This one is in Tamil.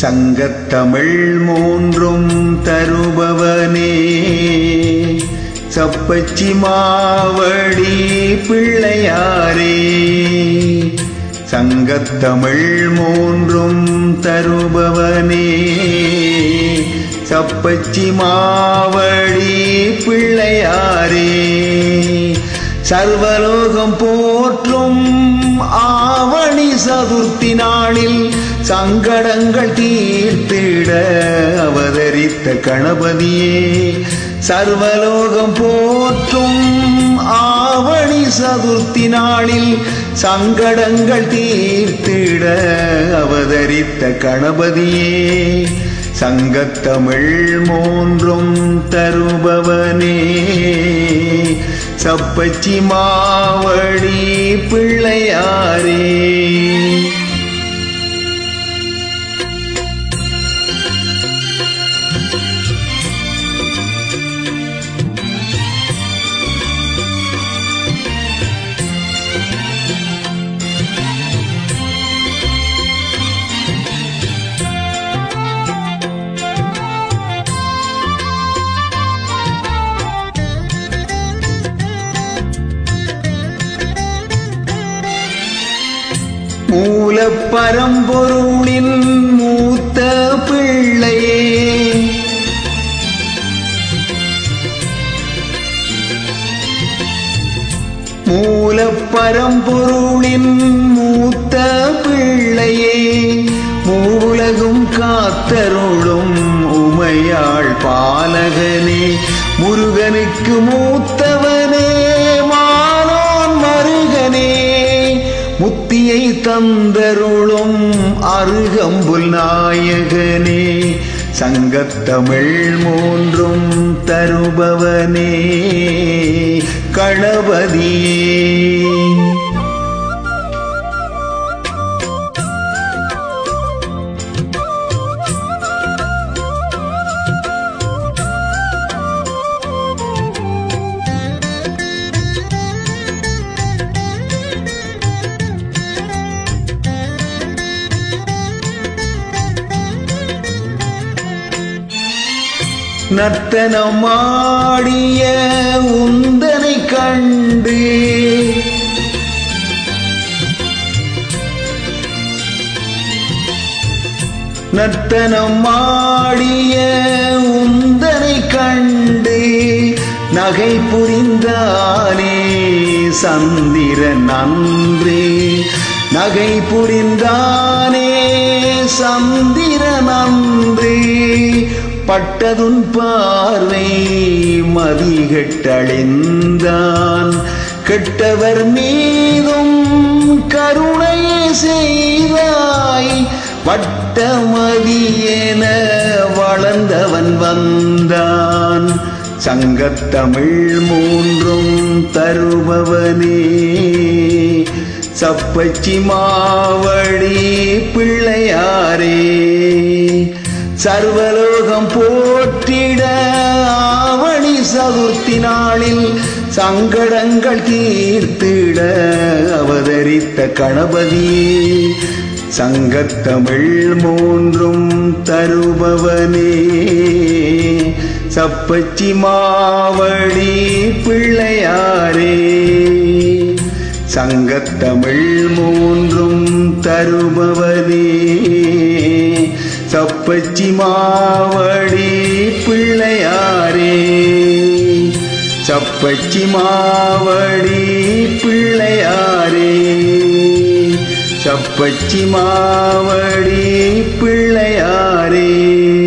சங்கத்தமிழ் மூன்றும் தருபவனே சப்பச்சி மாவடி பிள்ளையாரே. சங்கத்தமிழ் மூன்றும் தருபவனே சப்பச்சி மாவடி பிள்ளையாரே. சர்வலோகம் போற்றும் ஆவணி சதுர்த்தி நாளில் சங்கடங்கள் தீர்த்திட அவதரித்த கணபதியே. சர்வலோகம் போற்றும் ஆவணி சதுர்த்தி நாளில் சங்கடங்கள் தீர்த்திட அவதரித்த கணபதியே. சங்கத்தமிழ் மூன்றும் தருபவனே சப்பச்சி மாவடி பிள்ளையாரே. மூலப்பரம்பொருளின் மூத்த பிள்ளையே. மூலப்பரம்பொருளின் மூத்த பிள்ளையே. மூவுலகும் காத்தருளும் உமையாள் பாலகனே. முருகனுக்கு மூத்தவனே மாலோன் மருகனே. முத்தியை தந்தருளும் அருகம்புல் நாயகனே. சங்கத்தமிழ் மூன்றும் தருபவனே கணபதியே. நர்த்தனமாடிய உந்தனை கண்டு நர்த்தனமாடிய உந்தனை கண்டு நகை புரிந்தானே சந்திரன் அன்றே. நகை புரிந்தானே சந்திரன் அன்றே. பட்டதுன் பார்வை மதிகெட்டழிந்தான். கெட்டவர் மீதும் கருணையை செய்தாய். வட்டமதியென வளர்ந்தவன் வந்தான். சங்கத்தமிழ் மூன்றும் தருபவனே சப்பச்சி மாவடி பிள்ளையாரே. சர்வலோகம் போற்றிட ஆவணி சதுர்த்தி நாளில் சங்கடங்கள் தீர்த்திட அவதரித்த கணபதியே. சங்கத்தமிழ் மூன்றும் தருபவனே சப்பச்சி மாவடி பிள்ளையாரே. சங்கத்தமிழ் மூன்றும் தருபவனே சப்பச்சி மாவடி பிள்ளையாரே. சப்பச்சி மாவடி பிள்ளையாரே. சப்பச்சி மாவடி பிள்ளையாரே.